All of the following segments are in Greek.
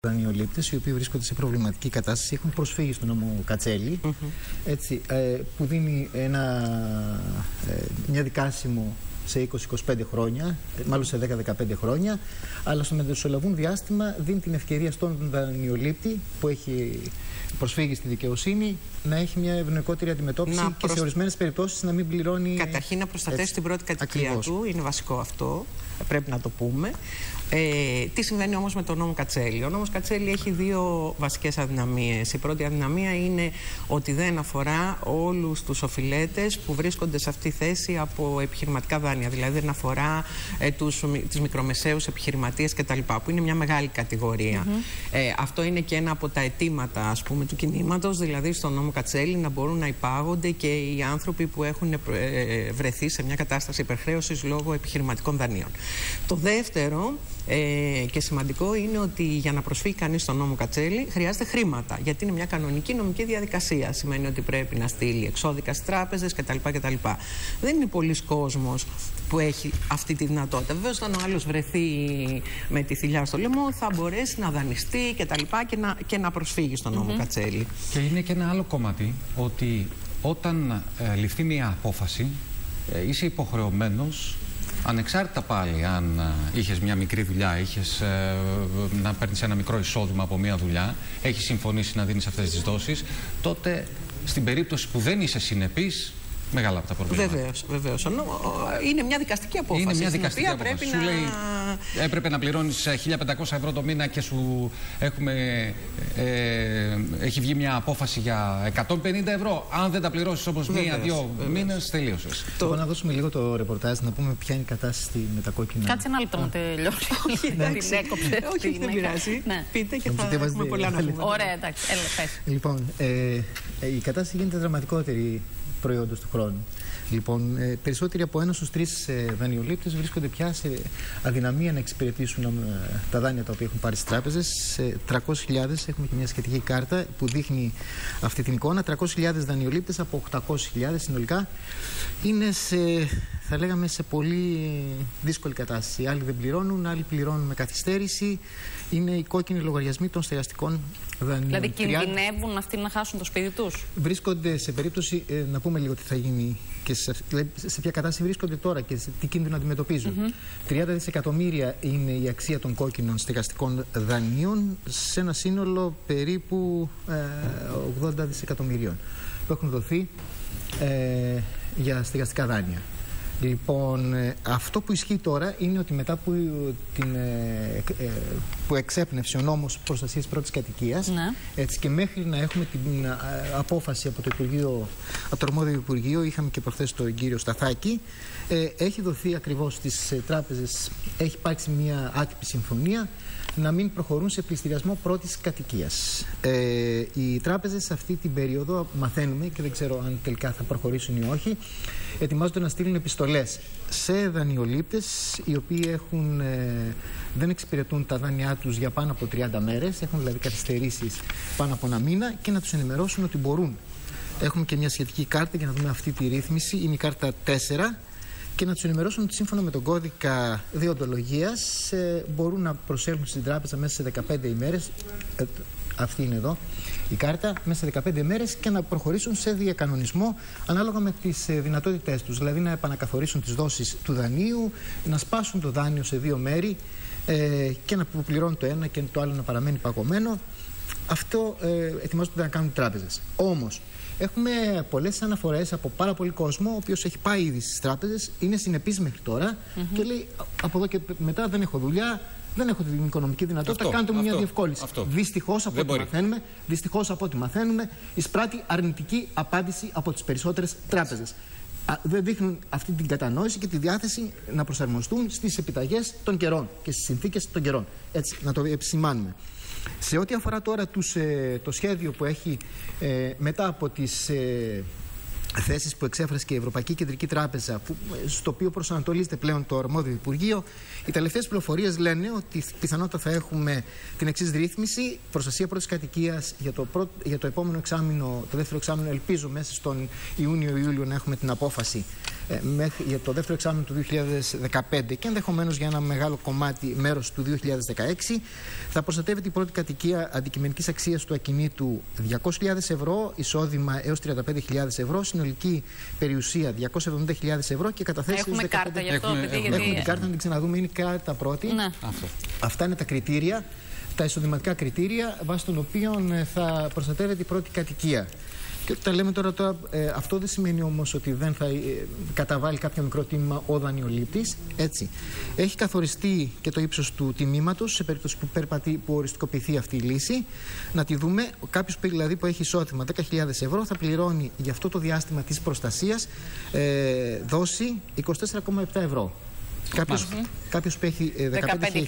δανειολήπτες οι οποίοι βρίσκονται σε προβληματική κατάσταση έχουν προσφύγει στον νόμο Κατσέλη, έτσι, που δίνει μια δικάσιμο σε 20-25 χρόνια, μάλλον σε 10-15 χρόνια, αλλά στο μεσολαβούν διάστημα δίνει την ευκαιρία στον δανειολήπτη που έχει προσφύγει στη δικαιοσύνη να έχει μια ευνοϊκότερη αντιμετώπιση και σε ορισμένες περιπτώσεις να μην πληρώνει. Καταρχήν να προστατεύσει την πρώτη κατοικία του, είναι βασικό αυτό, πρέπει να το πούμε. Τι συμβαίνει όμως με τον νόμο Κατσέλη? Ο νόμος Κατσέλη έχει δύο βασικές αδυναμίες. Η πρώτη αδυναμία είναι ότι δεν αφορά όλους τους οφειλέτες που βρίσκονται σε αυτή τη θέση από επιχειρηματικά δάνεια. Δηλαδή δεν αφορά τις μικρομεσαίους επιχειρηματίες κτλ. Που είναι μια μεγάλη κατηγορία. Αυτό είναι και ένα από τα αιτήματα, ας πούμε, του κινήματος. Δηλαδή στον νόμο Κατσέλη να μπορούν να υπάγονται και οι άνθρωποι που έχουν βρεθεί σε μια κατάσταση υπερχρέωσης λόγω επιχειρηματικών δανείων. Το δεύτερο και σημαντικό είναι ότι για να προσφύγει κανείς στον νόμο Κατσέλη χρειάζεται χρήματα. Γιατί είναι μια κανονική νομική διαδικασία. Σημαίνει ότι πρέπει να στείλει εξώδικα στις τράπεζες κτλ. Δεν είναι πολλοί κόσμος που έχει αυτή τη δυνατότητα. Βεβαίως, όταν ο άλλος βρεθεί με τη θηλιά στο λαιμό, θα μπορέσει να δανειστεί και να προσφύγει στον νόμο Κατσέλη. Και είναι και ένα άλλο κομμάτι ότι όταν ληφθεί μια απόφαση, είσαι υποχρεωμένος. Ανεξάρτητα πάλι αν είχες μια μικρή δουλειά, είχες να παίρνεις ένα μικρό εισόδημα από μια δουλειά, έχεις συμφωνήσει να δίνεις αυτές τις δόσεις, τότε στην περίπτωση που δεν είσαι συνεπής, μεγάλα από τα προβλήματα. Βεβαίως. Είναι μια δικαστική απόφαση. Είναι μια δικαστική απόφαση. Πρέπει σου λέει έπρεπε να πληρώνεις 1.500 ευρώ το μήνα και σου έχει βγει μια απόφαση για 150 ευρώ. Αν δεν τα πληρώσεις όμως μία-δύο μήνες, τελείωσες. Λοιπόν, να δώσουμε λίγο το ρεπορτάζ, να πούμε ποια είναι η κατάσταση με τα κόκκινα. Κάτσε ένα λεπτό να τελειώσει. Όχι, δεν πειράζει. Πείτε και θα έχουμε πολλά να πούμε. Ωραία, εντάξει. Λοιπόν, η κατάσταση γίνεται δραματικότερη προϊόντος του χρόνου. Λοιπόν, περισσότεροι από 1 στους 3 δανειολήπτες βρίσκονται πια σε αδυναμία να εξυπηρετήσουν τα δάνεια τα οποία έχουν πάρει στις τράπεζες. 300.000, έχουμε και μια σχετική κάρτα που δείχνει αυτή την εικόνα. 300.000 δανειολήπτες από 800.000 συνολικά είναι θα λέγαμε σε πολύ δύσκολη κατάσταση. Άλλοι δεν πληρώνουν, άλλοι πληρώνουν με καθυστέρηση. Είναι οι κόκκινοι λογαριασμοί των στεγαστικών δανείων. Δηλαδή κινδυνεύουν αυτοί να χάσουν το σπίτι τους. Βρίσκονται σε περίπτωση, να πούμε λίγο τι θα γίνει και σε ποια κατάσταση βρίσκονται τώρα και τι κίνδυνο αντιμετωπίζουν. 30 δισεκατομμύρια είναι η αξία των κόκκινων στεγαστικών δανείων σε ένα σύνολο περίπου 80 δισεκατομμυρίων που έχουν δοθεί για στεγαστικά δάνεια. Λοιπόν, αυτό που ισχύει τώρα είναι ότι μετά που εξέπνευσε ο νόμος προστασίας πρώτης κατοικίας, έτσι, και μέχρι να έχουμε την απόφαση από το αρμόδιο Υπουργείο, είχαμε και προχθές τον κύριο Σταθάκη, έχει δοθεί ακριβώς στις τράπεζες, έχει υπάρξει μια άτυπη συμφωνία να μην προχωρούν σε πληστηριασμό πρώτης κατοικίας. Οι τράπεζες αυτή την περίοδο, μαθαίνουμε και δεν ξέρω αν τελικά θα προχωρήσουν ή όχι, ετοιμάζονται να στείλουν επιστολές σε δανειολήπτες οι οποίοι δεν εξυπηρετούν τα δάνειά τους για πάνω από 30 μέρες, έχουν δηλαδή καθυστερήσεις πάνω από ένα μήνα, και να τους ενημερώσουν ότι μπορούν. Έχουμε και μια σχετική κάρτα για να δούμε αυτή τη ρύθμιση, είναι η κάρτα 4, και να τους ενημερώσουν ότι σύμφωνα με τον κώδικα δεοντολογίας μπορούν να προσέλθουν στην τράπεζα μέσα σε 15 ημέρες, αυτή είναι εδώ η κάρτα, μέσα σε 15 μέρες, και να προχωρήσουν σε διακανονισμό ανάλογα με τις δυνατότητές τους. Δηλαδή να επανακαθορίσουν τις δόσεις του δανείου, να σπάσουν το δάνειο σε 2 μέρη και να πληρώνουν το ένα και το άλλο να παραμένει παγωμένο. Αυτό ετοιμάζονται να κάνουν οι τράπεζες. Όμως, έχουμε πολλές αναφορές από πάρα πολύ κόσμο, ο οποίος έχει πάει ήδη στις τράπεζες, είναι συνεπής μέχρι τώρα και λέει από εδώ και μετά δεν έχω δουλειά, δεν έχω την οικονομική δυνατότητα, κάντε μου μια διευκόλυνση. Δυστυχώς από ό,τι μαθαίνουμε, εισπράττει αρνητική απάντηση από τις περισσότερες τράπεζες. Δεν δείχνουν αυτή την κατανόηση και τη διάθεση να προσαρμοστούν στις επιταγές των καιρών και στις συνθήκες των καιρών. Έτσι, να το επισημάνουμε. Σε ό,τι αφορά τώρα το σχέδιο που έχει μετά από τις θέσεις που εξέφρασε και η Ευρωπαϊκή Κεντρική Τράπεζα, στο οποίο προσανατολίζεται πλέον το αρμόδιο Υπουργείο, οι τελευταίες πληροφορίες λένε ότι πιθανότατα θα έχουμε την εξής ρύθμιση: προστασία πρώτης κατοικίας για το επόμενο εξάμηνο, το δεύτερο εξάμηνο, ελπίζω μέσα στον Ιούνιο-Ιούλιο να έχουμε την απόφαση για το δεύτερο εξάμηνο του 2015 και ενδεχομένως για ένα μεγάλο μέρος του 2016, θα προστατεύεται η πρώτη κατοικία αντικειμενικής αξίας του ακινήτου 200.000 ευρώ, εισόδημα έως 35.000 ευρώ, συνολική περιουσία 270.000 ευρώ και καταθέσεις. Έχουμε κάρτα γι' αυτό. Έχουμε την κάρτα, να την ξαναδούμε. Είναι η κάρτα πρώτη. Ναι. Αυτά είναι τα κριτήρια, τα εισοδηματικά κριτήρια βάσει των οποίων θα προστατεύεται η πρώτη κατοικία. Και τα λέμε τώρα, αυτό δεν σημαίνει όμως ότι δεν θα καταβάλει κάποιο μικρό τίμημα ο δανειολήπτης. Έτσι. Έχει καθοριστεί και το ύψος του τιμήματος σε περίπτωση που οριστικοποιηθεί αυτή η λύση. Να τη δούμε. Κάποιος δηλαδή που έχει εισόδημα 10.000 ευρώ θα πληρώνει για αυτό το διάστημα της προστασίας δόση 24,7 ευρώ. Κάποιος που έχει 15.133,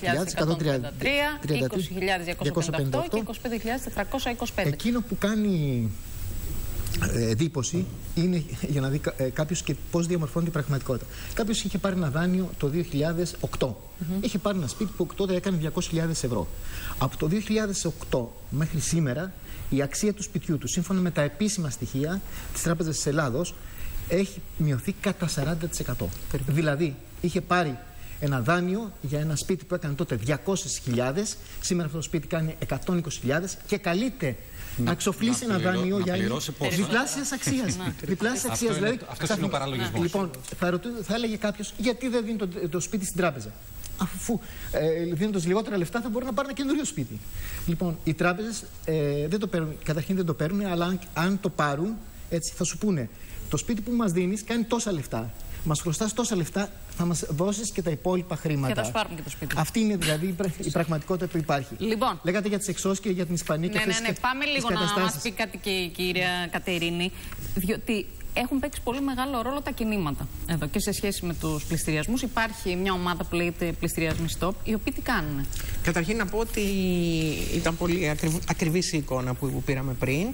20.258 και 25.425. Εκείνο που κάνει εντύπωση είναι για να δει κάποιος και πώς διαμορφώνει την πραγματικότητα. Κάποιος είχε πάρει ένα δάνειο το 2008. Είχε πάρει ένα σπίτι που τότε έκανε 200.000 ευρώ. Από το 2008 μέχρι σήμερα η αξία του σπιτιού του, σύμφωνα με τα επίσημα στοιχεία της Τράπεζας της Ελλάδος, έχει μειωθεί κατά 40%. Δηλαδή, είχε πάρει ένα δάνειο για ένα σπίτι που έκανε τότε 200.000, σήμερα αυτό το σπίτι κάνει 120.000 και καλείται να εξοφλήσει ένα δάνειο για διπλάσιας αξίας. Διπλάσιας αξίας, δηλαδή. Αυτό είναι ο παραλογισμός. Λοιπόν, θα έλεγε κάποιος, γιατί δεν δίνει το σπίτι στην τράπεζα. Αφού δίνοντας λιγότερα λεφτά θα μπορεί να πάρει ένα καινούριο σπίτι. Λοιπόν, οι τράπεζες δεν το παίρνουν, καταρχήν δεν το παίρνουν, αλλά αν το πάρουν, έτσι, θα σου πούνε: το σπίτι που μας δίνεις κάνει τόσα λεφτά. Μας χρωστάς τόσα λεφτά, θα μας δώσεις και τα υπόλοιπα χρήματα. Και θα σου πάρουν και το σπίτι. Αυτή είναι δηλαδή η πραγματικότητα που υπάρχει. Λοιπόν. Λέγατε για τις εξώσεις και για την Ισπανία και αυτές τις Πάμε λίγο να μας πει κάτι και η κυρία Κατερίνη. Διότι έχουν παίξει πολύ μεγάλο ρόλο τα κινήματα εδώ και σε σχέση με τους πληστηριασμούς. Υπάρχει μια ομάδα που λέγεται Πληστηριασμοί Stop, οι οποίοι τι κάνουν? Καταρχήν να πω ότι ήταν πολύ ακριβής η εικόνα που πήραμε πριν.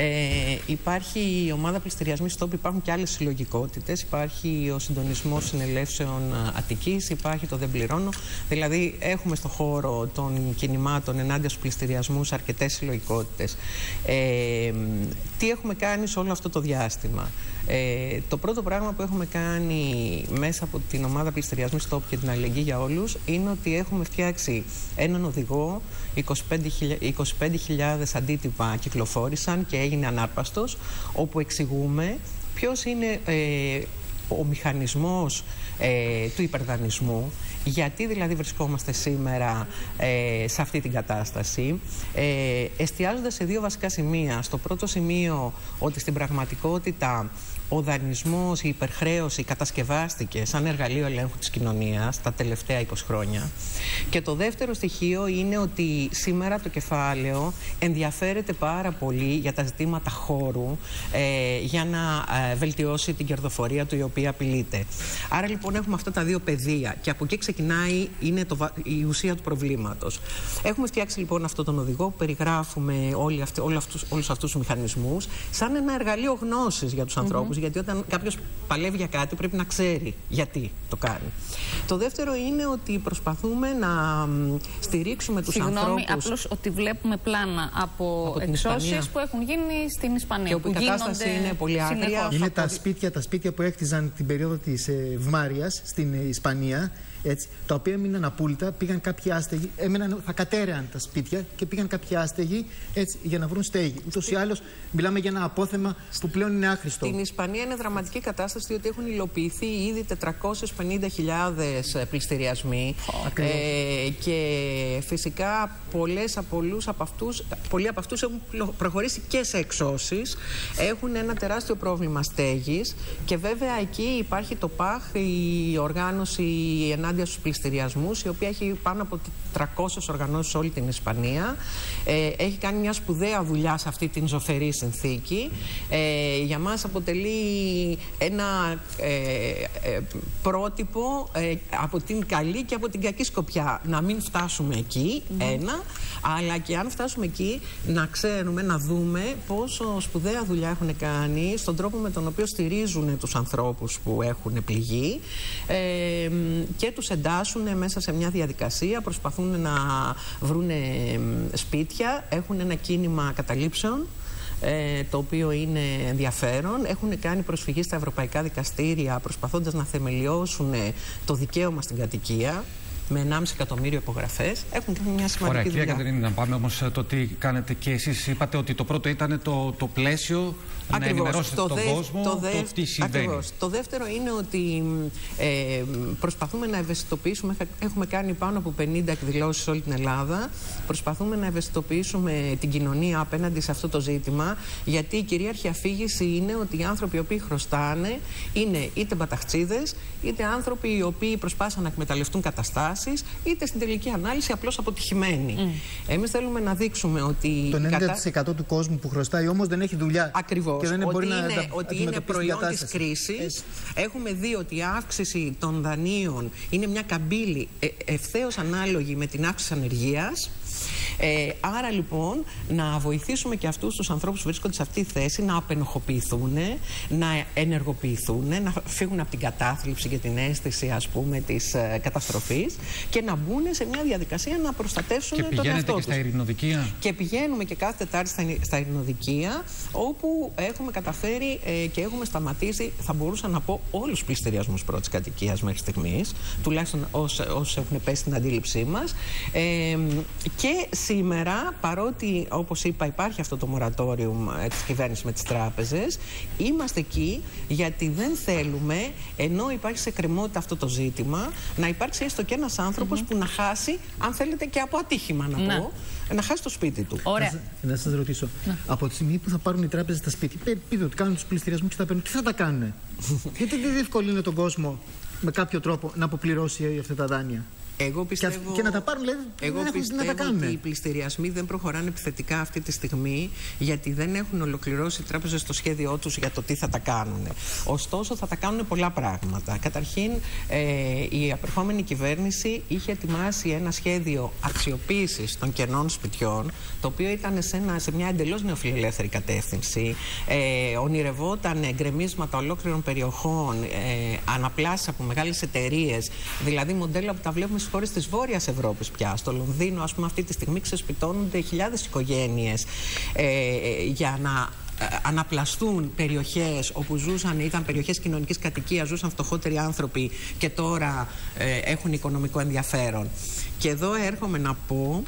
Υπάρχει η ομάδα Πληστηριασμοί Stop, υπάρχουν και άλλες συλλογικότητες. Υπάρχει ο συντονισμός συνελεύσεων Αττικής, υπάρχει το Δεν Πληρώνω. Δηλαδή έχουμε στο χώρο των κινημάτων ενάντια στους πληστηριασμούς αρκετές συλλογικότητες. Τι έχουμε κάνει σε όλο αυτό το διάστημα? Το πρώτο πράγμα που έχουμε κάνει μέσα από την ομάδα Πληστηριασμοί Stop και την αλληλεγγύη για όλους είναι ότι έχουμε φτιάξει έναν οδηγό, 25.000 αντίτυπα κυκλοφόρησαν και έγινε ανάρπαστος, όπου εξηγούμε ποιος είναι ο μηχανισμός του υπερδανισμού, γιατί δηλαδή βρισκόμαστε σήμερα σε αυτή την κατάσταση, εστιάζοντας σε δύο βασικά σημεία. Στο πρώτο σημείο, ότι στην πραγματικότητα ο δανεισμός, η υπερχρέωση κατασκευάστηκε σαν εργαλείο ελέγχου της κοινωνίας τα τελευταία 20 χρόνια. Και το δεύτερο στοιχείο είναι ότι σήμερα το κεφάλαιο ενδιαφέρεται πάρα πολύ για τα ζητήματα χώρου για να βελτιώσει την κερδοφορία του, η οποία απειλείται. Άρα λοιπόν έχουμε αυτά τα δύο πεδία και από εκεί ξεκινάει, είναι η ουσία του προβλήματος. Έχουμε φτιάξει λοιπόν αυτόν τον οδηγό που περιγράφουμε όλους αυτούς τους μηχανισμούς σαν ένα εργαλείο γνώσης για τους ανθρώπους. Γιατί όταν κάποιος παλεύει για κάτι πρέπει να ξέρει γιατί το κάνει. Το δεύτερο είναι ότι προσπαθούμε να στηρίξουμε τους ανθρώπους. Απλώς ότι βλέπουμε πλάνα από εξώσεις που έχουν γίνει στην Ισπανία. Και όπου η κατάσταση είναι πολύ άγρια. Είναι τα σπίτια που έκτιζαν την περίοδο της Ευμάρειας στην Ισπανία. Έτσι, τα οποία έμειναν απόλυτα, πήγαν κάποιοι άστεγοι, θα κατέρεαν τα σπίτια και πήγαν κάποιοι άστεγοι έτσι, για να βρουν στέγη. Ούτως ή άλλως, μιλάμε για ένα απόθεμα που πλέον είναι άχρηστο. Στην Ισπανία είναι δραματική κατάσταση, διότι έχουν υλοποιηθεί ήδη 450.000 πληστηριασμοί. Και φυσικά πολλοί από αυτούς έχουν προχωρήσει και σε εξώσεις. Έχουν ένα τεράστιο πρόβλημα στέγης και βέβαια εκεί υπάρχει το ΠΑΧ, η οργάνωση ενάντια στους πληστηριασμούς, η οποία έχει πάνω από 300 οργανώσεις σε όλη την Ισπανία. Έχει κάνει μια σπουδαία δουλειά σε αυτή την ζωφερή συνθήκη. Για μας αποτελεί ένα πρότυπο από την καλή και από την κακή σκοπιά. Να μην φτάσουμε εκεί, αλλά και αν φτάσουμε εκεί να ξέρουμε, να δούμε πόσο σπουδαία δουλειά έχουν κάνει στον τρόπο με τον οποίο στηρίζουν τους ανθρώπους που έχουν πληγεί και τους εντάσσουν μέσα σε μια διαδικασία, προσπαθούν να βρουν σπίτια, έχουν ένα κίνημα καταλήψεων το οποίο είναι ενδιαφέρον. Έχουν κάνει προσφυγή στα ευρωπαϊκά δικαστήρια προσπαθώντας να θεμελιώσουν το δικαίωμα στην κατοικία. Με 1,5 εκατομμύριο υπογραφές έχουν κάνει μια σημαντική δουλειά. Κυρία Κατερίνη, να πάμε όμως το τι κάνετε και εσείς. Είπατε ότι το πρώτο ήταν το πλαίσιο, να ενημερώσετε τον κόσμο το τι συμβαίνει. Ακριβώς. Το δεύτερο είναι ότι προσπαθούμε να ευαισθητοποιήσουμε. Έχουμε κάνει πάνω από 50 εκδηλώσεις σε όλη την Ελλάδα. Προσπαθούμε να ευαισθητοποιήσουμε την κοινωνία απέναντι σε αυτό το ζήτημα. Γιατί η κυρίαρχη αφήγηση είναι ότι οι άνθρωποι οι οποίοι χρωστάνε είναι είτε μπαταχτσίδες, είτε άνθρωποι οι οποίοι προσπάθησαν να εκμεταλλευτούν καταστάσεις, είτε στην τελική ανάλυση απλώς αποτυχημένοι. Εμείς θέλουμε να δείξουμε ότι. Το 90% του κόσμου που χρωστάει όμως δεν έχει δουλειά. Ακριβώς. Και δεν μπορεί ότι είναι προϊόν της κρίσης. Έχουμε δει ότι η αύξηση των δανείων είναι μια καμπύλη ευθέως ανάλογη με την αύξηση ανεργίας. Άρα λοιπόν να βοηθήσουμε και αυτούς τους ανθρώπους που βρίσκονται σε αυτή τη θέση να απενοχοποιηθούν, να ενεργοποιηθούν, να φύγουν από την κατάθλιψη και την αίσθηση, ας πούμε, της καταστροφής και να μπουν σε μια διαδικασία να προστατεύσουν τον εαυτό τους. Και πηγαίνετε και στα ειρηνοδικεία. Και πηγαίνουμε και κάθε Τετάρτη στα ειρηνοδικεία, όπου έχουμε καταφέρει και έχουμε σταματήσει, θα μπορούσα να πω, όλους τους πληστηριασμούς πρώτης κατοικίας μέχρι στιγμής, τουλάχιστον όσοι έχουν πέσει στην αντίληψή μας. Και σήμερα, παρότι όπως είπα υπάρχει αυτό το μορατόριο της κυβέρνησης με τις τράπεζες, είμαστε εκεί γιατί δεν θέλουμε, ενώ υπάρχει σε κρεμότητα αυτό το ζήτημα, να υπάρξει έστω και ένας άνθρωπος που να χάσει, αν θέλετε και από ατύχημα να πω, να χάσει το σπίτι του. Ωραία. Να σας ρωτήσω, από τη στιγμή που θα πάρουν οι τράπεζες τα σπίτια, πείτε ότι κάνουν τους πληστηριασμούς και θα παίρνουν, τι θα τα κάνουν? Γιατί δεν διευκολύνει τον κόσμο με κάποιο τρόπο να αποπληρώσει αυτά τα δάνεια? Εγώ πιστεύω, και να τα πάρουν, δηλαδή, ότι οι πληστηριασμοί δεν προχωράνε επιθετικά αυτή τη στιγμή, γιατί δεν έχουν ολοκληρώσει οι τράπεζες το σχέδιό τους για το τι θα τα κάνουν. Ωστόσο, θα τα κάνουν πολλά πράγματα. Καταρχήν, η απερχόμενη κυβέρνηση είχε ετοιμάσει ένα σχέδιο αξιοποίησης των κενών σπιτιών, το οποίο ήταν σε μια εντελώς νεοφιλελεύθερη κατεύθυνση. Ονειρευόταν γκρεμίσματα ολόκληρων περιοχών, αναπλάσεις από μεγάλες εταιρείες, δηλαδή μοντέλα που τα βλέπουμε στις χώρες της Βόρειας Ευρώπης πια. Στο Λονδίνο, ας πούμε, αυτή τη στιγμή ξεσπιτώνονται χιλιάδες οικογένειες για να αναπλαστούν περιοχές όπου ζούσαν, ήταν περιοχές κοινωνικής κατοικίας, ζούσαν φτωχότεροι άνθρωποι και τώρα έχουν οικονομικό ενδιαφέρον. Και εδώ έρχομαι να πω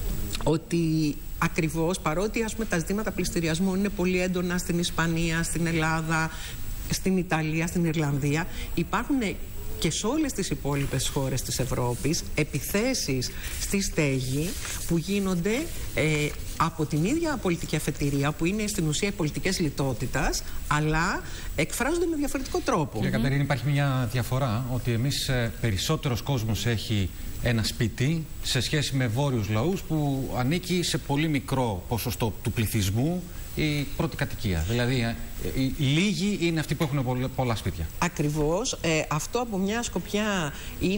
ότι ακριβώς, παρότι, ας πούμε, τα ζητήματα πληστηριασμού είναι πολύ έντονα στην Ισπανία, στην Ελλάδα, στην Ιταλία, στην Ιρλανδία, υπάρχουν και σε όλες τις υπόλοιπες χώρες της Ευρώπης επιθέσεις στη στέγη που γίνονται από την ίδια πολιτική αφετηρία, που είναι στην ουσία οι πολιτικές λιτότητας, αλλά εκφράζονται με διαφορετικό τρόπο. Κυρία Κατερίνη, υπάρχει μια διαφορά, ότι εμείς περισσότερος κόσμος έχει ένα σπίτι σε σχέση με βόρειους λαούς που ανήκει σε πολύ μικρό ποσοστό του πληθυσμού η πρώτη κατοικία. Δηλαδή, οι λίγοι είναι αυτοί που έχουν πολλά σπίτια. Ακριβώς. Αυτό από μια σκοπιά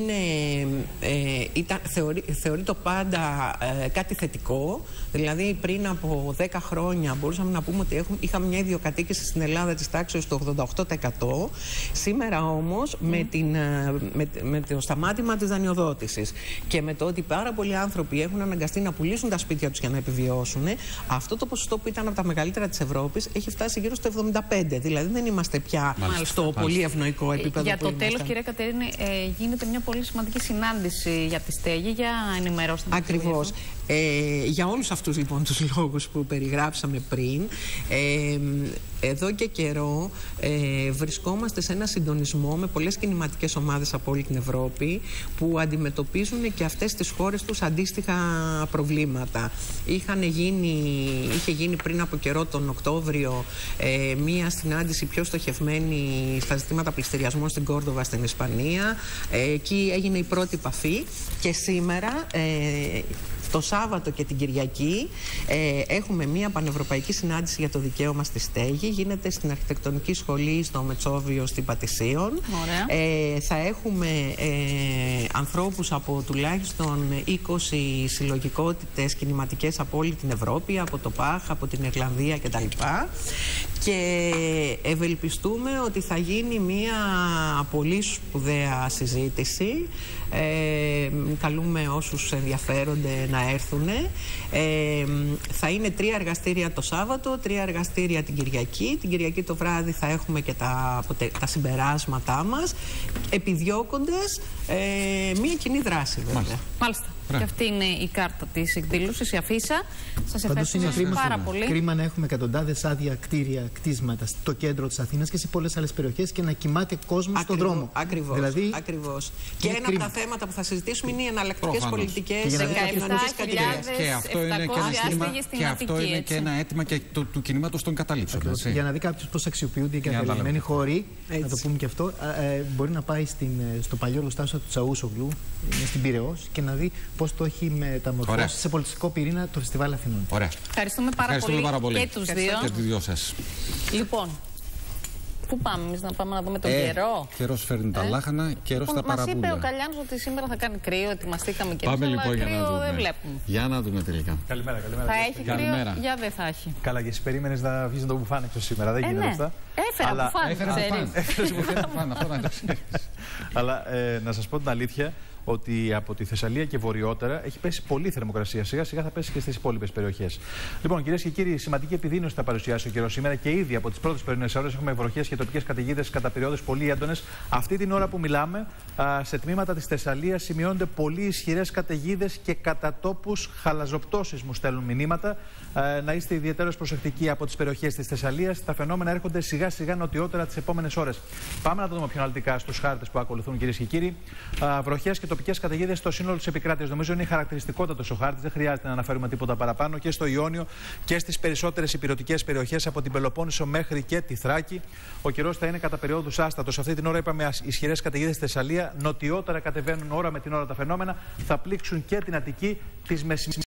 θεωρείται πάντα κάτι θετικό. Δηλαδή, πριν από 10 χρόνια μπορούσαμε να πούμε ότι είχαμε μια ιδιοκατοίκηση στην Ελλάδα της τάξης του 88%. Σήμερα όμως, με το σταμάτημα της δανειοδότησης και με το ότι πάρα πολλοί άνθρωποι έχουν αναγκαστεί να πουλήσουν τα σπίτια τους για να επιβιώσουν, αυτό το ποσοστό που ήταν από τα μεγαλύτερα της Ευρώπης έχει φτάσει γύρω στο 75%. Δηλαδή δεν είμαστε πια στο πολύ ευνοϊκό επίπεδο. Για το τέλος, κυρία Κατερίνη, γίνεται μια πολύ σημαντική συνάντηση για τη στέγη, για ενημερώστε μας. Ακριβώς. Για όλους αυτούς λοιπόν τους λόγους που περιγράψαμε πριν, εδώ και καιρό βρισκόμαστε σε ένα συντονισμό με πολλές κινηματικές ομάδες από όλη την Ευρώπη που αντιμετωπίζουν και αυτές τις χώρες τους αντίστοιχα προβλήματα. Είχε γίνει πριν από καιρό τον Οκτώβριο μία συνάντηση πιο στοχευμένη στα ζητήματα πληστηριασμού στην Κόρδοβα στην Ισπανία. Εκεί έγινε η πρώτη επαφή και σήμερα το Σάββατο και την Κυριακή έχουμε μία πανευρωπαϊκή συνάντηση για το δικαίωμα στη στέγη. Γίνεται στην Αρχιτεκτονική Σχολή στο Μετσόβιο στην Πατησίων. Θα έχουμε ανθρώπους από τουλάχιστον 20 συλλογικότητες κινηματικές από όλη την Ευρώπη, από το ΠΑΧ, από την Ιρλανδία κτλ. Και ευελπιστούμε ότι θα γίνει μία πολύ σπουδαία συζήτηση. Καλούμε όσους ενδιαφέρονται να έρθουν. Θα είναι 3 εργαστήρια το Σάββατο, 3 εργαστήρια την Κυριακή. Την Κυριακή το βράδυ θα έχουμε και τα συμπεράσματά μας, επιδιώκοντας μία κοινή δράση, βέβαια. Μάλιστα. Και αυτή είναι η κάρτα της εκδήλωσης, η αφίσα. Σας ευχαριστούμε πάρα πολύ. Κρίμα να έχουμε εκατοντάδες άδεια κτίρια, κτίσματα στο κέντρο της Αθήνας και σε πολλές άλλες περιοχές και να κοιμάται κόσμος στον δρόμο. Ακριβώς. Δηλαδή, ακριβώς. Και ένα από τα θέματα που θα συζητήσουμε είναι οι εναλλακτικές πολιτικές κοινωνικής κατοικίας. Και αυτό είναι και ένα αίτημα και του κινήματος των καταλήψεων. Για να δει κάποιος πώς αξιοποιούνται οι εγκαταλειμμένοι χώροι, να το πούμε και αυτό, μπορεί να πάει στο παλιό λοστάσιο του Τσαούσογλου, στην Πειραιώς, και να δει πώς το έχει μεταμορφώσει σε πολιτιστικό πυρήνα το Φεστιβάλ Αθηνών. Ωραία. Ευχαριστούμε πάρα πολύ και τους δύο. Και τις δυο σας. Λοιπόν, πού πάμε εμείς, να πάμε να δούμε τον καιρό? Καιρός φέρνει τα λάχανα, καιρός τα παραπούλια. Μας είπε ο Καλιάνος ότι σήμερα θα κάνει κρύο, ετοιμαστήκαμε και πάμε λοιπόν για να δούμε. Δεν βλέπουμε. Για να δούμε τελικά. Καλημέρα. Θα έχει κρύο, για δεν θα έχει. Καλά, και εσύ περίμενες να βγεις να το μπουφάν έξω σήμερα, δεν γίνεται αυτά. Έφερα μπουφάν, Αλλά να σας πω την αλήθεια, ότι από τη Θεσσαλία και βορειότερα έχει πέσει πολύ θερμοκρασία. Σιγά-σιγά θα πέσει και στις υπόλοιπες περιοχές. Λοιπόν, κυρίες και κύριοι, σημαντική επιδείνωση θα παρουσιάσει ο καιρός σήμερα και ήδη από τις πρώτες πρωινές ώρες έχουμε βροχές και τοπικές καταιγίδες κατά περιόδους πολύ έντονες. Αυτή την ώρα που μιλάμε, σε τμήματα της Θεσσαλίας σημειώνονται πολύ ισχυρές καταιγίδες και κατά τόπους χαλαζοπτώσεις, μου στέλνουν μηνύματα. Να είστε ιδιαίτερως προσεκτικοί από τις περιοχές της Θεσσαλίας. Τα φαινόμενα έρχονται σιγά-σιγά νοτιότερα τις επόμενες ώρες. Πάμε να το δούμε πιο αναλυτικά στους χάρτες που ακολουθούν, κυρίες και κύριοι. Βροχές και τοπικές καταιγίδες στο σύνολο της επικράτειας. Νομίζω είναι χαρακτηριστικότατος ο χάρτης, δεν χρειάζεται να αναφέρουμε τίποτα παραπάνω, και στο Ιόνιο και στις περισσότερες ηπειρωτικές περιοχές από την Πελοπόννησο μέχρι και τη Θράκη. Ο καιρός θα είναι κατά περιόδους άστατος. Αυτή την ώρα είπαμε ισχυρές καταιγίδες στη Θεσσαλία. Νοτιότερα κατεβαίνουν ώρα με την ώρα τα φαινόμενα. Θα πλήξουν και την Αττική, τις